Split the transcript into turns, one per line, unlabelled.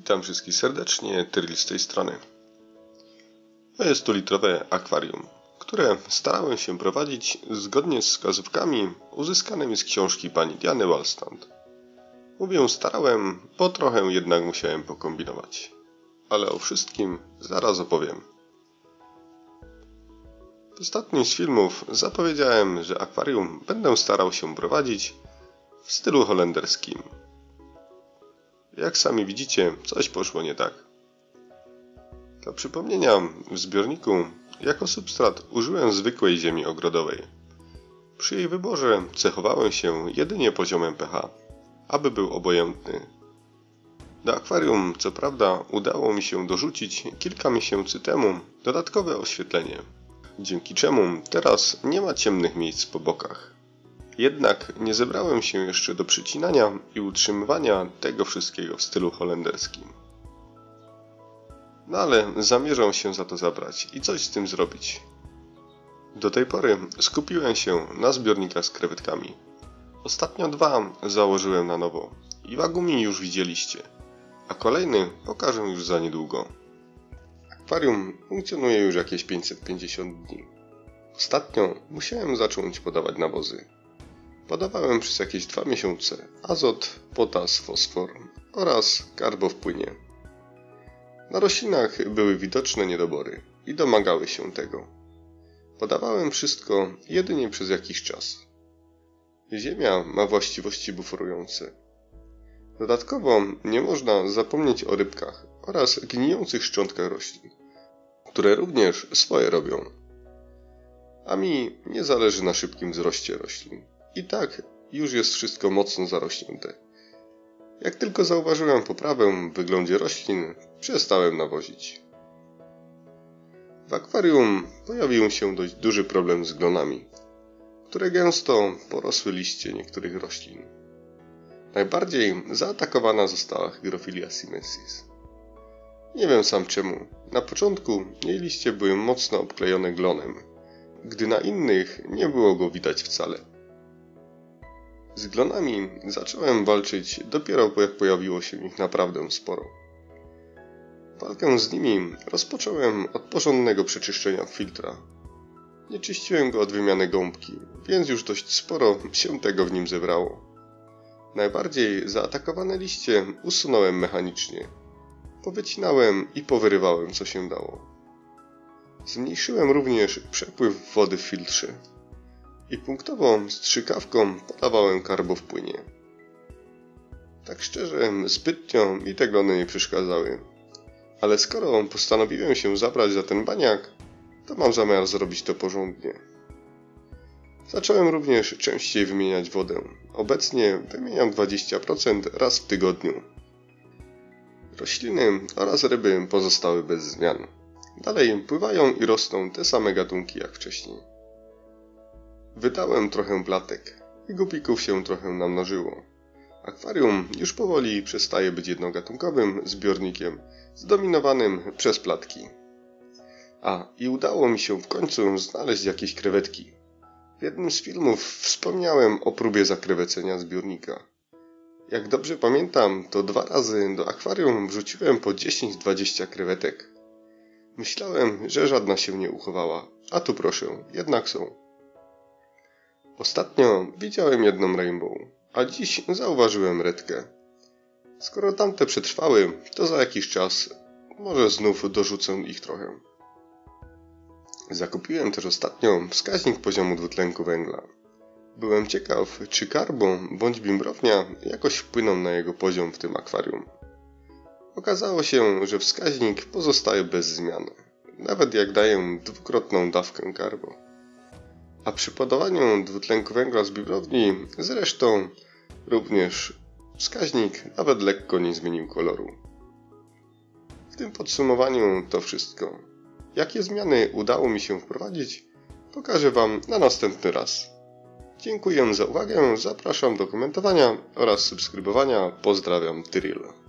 Witam wszystkich serdecznie, Tyrell z tej strony. To jest 2-litrowe akwarium, które starałem się prowadzić zgodnie z wskazówkami uzyskanymi z książki pani Diany Wallstand. Mówię starałem, bo trochę jednak musiałem pokombinować. Ale o wszystkim zaraz opowiem. W ostatnim z filmów zapowiedziałem, że akwarium będę starał się prowadzić w stylu holenderskim. Jak sami widzicie, coś poszło nie tak. Dla przypomnienia, w zbiorniku jako substrat użyłem zwykłej ziemi ogrodowej. Przy jej wyborze cechowałem się jedynie poziomem pH, aby był obojętny. Do akwarium, co prawda, udało mi się dorzucić kilka miesięcy temu dodatkowe oświetlenie, dzięki czemu teraz nie ma ciemnych miejsc po bokach. Jednak nie zebrałem się jeszcze do przycinania i utrzymywania tego wszystkiego w stylu holenderskim. No ale zamierzam się za to zabrać i coś z tym zrobić. Do tej pory skupiłem się na zbiornikach z krewetkami. Ostatnio 2 założyłem na nowo i wagumi już widzieliście, a kolejny pokażę już za niedługo. Akwarium funkcjonuje już jakieś 550 dni. Ostatnio musiałem zacząć podawać nawozy. Podawałem przez jakieś 2 miesiące azot, potas, fosfor oraz karbo w płynie. Na roślinach były widoczne niedobory i domagały się tego. Podawałem wszystko jedynie przez jakiś czas. Ziemia ma właściwości buforujące. Dodatkowo nie można zapomnieć o rybkach oraz gnijących szczątkach roślin, które również swoje robią. A mi nie zależy na szybkim wzroście roślin. I tak już jest wszystko mocno zarośnięte. Jak tylko zauważyłem poprawę w wyglądzie roślin, przestałem nawozić. W akwarium pojawił się dość duży problem z glonami, które gęsto porosły liście niektórych roślin. Najbardziej zaatakowana została Hygrophila sinensis. Nie wiem sam czemu. Na początku jej liście były mocno obklejone glonem, gdy na innych nie było go widać wcale. Z glonami zacząłem walczyć dopiero jak pojawiło się ich naprawdę sporo. Walkę z nimi rozpocząłem od porządnego przeczyszczenia filtra. Nie czyściłem go od wymiany gąbki, więc już dość sporo się tego w nim zebrało. Najbardziej zaatakowane liście usunąłem mechanicznie. Powycinałem i powyrywałem co się dało. Zmniejszyłem również przepływ wody w filtrze. I punktowo strzykawką podawałem karbo w płynie. Tak szczerze, zbytnio mi te glony nie przeszkadzały. Ale skoro postanowiłem się zabrać za ten baniak, to mam zamiar zrobić to porządnie. Zacząłem również częściej wymieniać wodę. Obecnie wymieniam 20% raz w tygodniu. Rośliny oraz ryby pozostały bez zmian. Dalej pływają i rosną te same gatunki jak wcześniej. Wydałem trochę platek i gubików się trochę namnożyło. Akwarium już powoli przestaje być jednogatunkowym zbiornikiem zdominowanym przez platki. I udało mi się w końcu znaleźć jakieś krewetki. W jednym z filmów wspomniałem o próbie zakrewecenia zbiornika. Jak dobrze pamiętam, to 2 razy do akwarium wrzuciłem po 10-20 krewetek. Myślałem, że żadna się nie uchowała, a tu proszę, jednak są. Ostatnio widziałem jedną rainbow, a dziś zauważyłem redkę. Skoro tamte przetrwały, to za jakiś czas może znów dorzucę ich trochę. Zakupiłem też ostatnio wskaźnik poziomu dwutlenku węgla. Byłem ciekaw, czy karbo bądź bimbrownia jakoś wpłyną na jego poziom w tym akwarium. Okazało się, że wskaźnik pozostaje bez zmian, nawet jak daję 2-krotną dawkę karbo. A przy podawaniu dwutlenku węgla z bimbrowni zresztą również wskaźnik nawet lekko nie zmienił koloru. W tym podsumowaniu to wszystko. Jakie zmiany udało mi się wprowadzić, pokażę Wam na następny raz. Dziękuję za uwagę, zapraszam do komentowania oraz subskrybowania. Pozdrawiam, Tyrell.